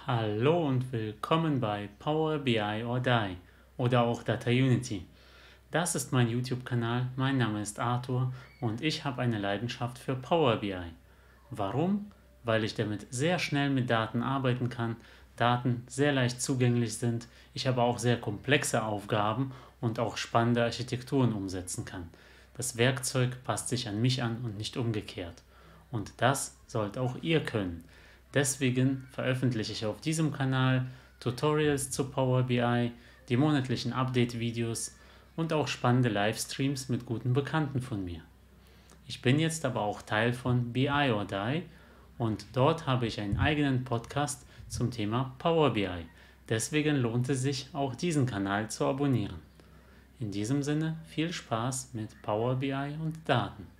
Hallo und willkommen bei Power BI or Die oder auch Data Unity. Das ist mein YouTube-Kanal, mein Name ist Arthur und ich habe eine Leidenschaft für Power BI. Warum? Weil ich damit sehr schnell mit Daten arbeiten kann, Daten sehr leicht zugänglich sind, ich aber auch sehr komplexe Aufgaben und auch spannende Architekturen umsetzen kann. Das Werkzeug passt sich an mich an und nicht umgekehrt. Und das sollt auch ihr können. Deswegen veröffentliche ich auf diesem Kanal Tutorials zu Power BI, die monatlichen Update-Videos und auch spannende Livestreams mit guten Bekannten von mir. Ich bin jetzt aber auch Teil von BI or Die und dort habe ich einen eigenen Podcast zum Thema Power BI. Deswegen lohnt es sich, auch diesen Kanal zu abonnieren. In diesem Sinne viel Spaß mit Power BI und Daten.